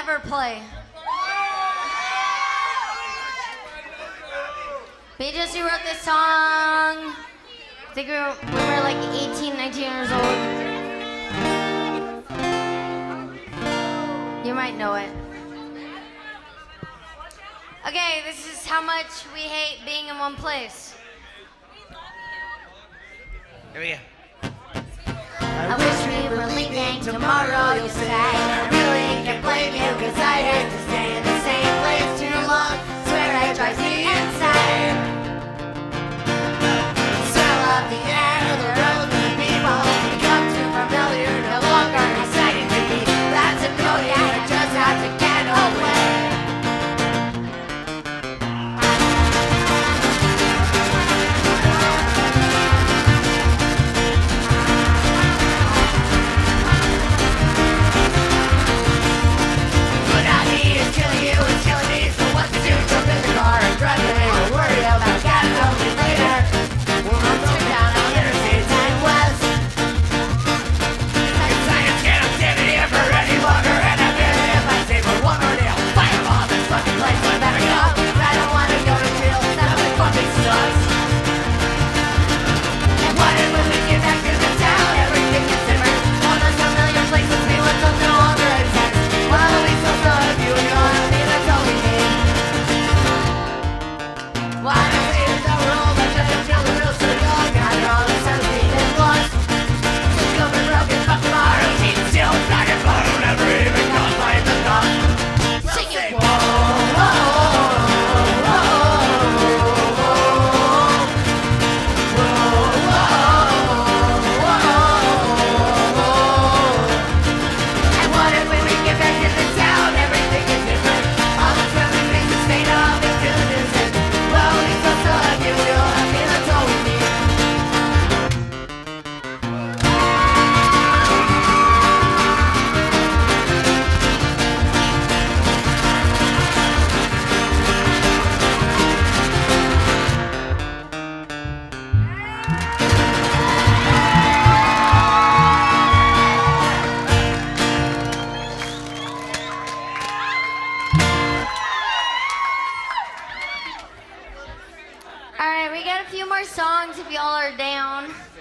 ever play. We just wrote this song. I think we were like 18, 19 years old. You might know it. Okay, this is how much we hate being in one place. Here we go. I wish we were leaving tomorrow, you say. I really can't blame you, cause I hate to stay in the same place too long. Swear it drives me insane. The smell of the air, the road, the people become too familiar, no longer exciting to me. That's a no, yeah, I just have to get away. All right, we got a few more songs if y'all are down.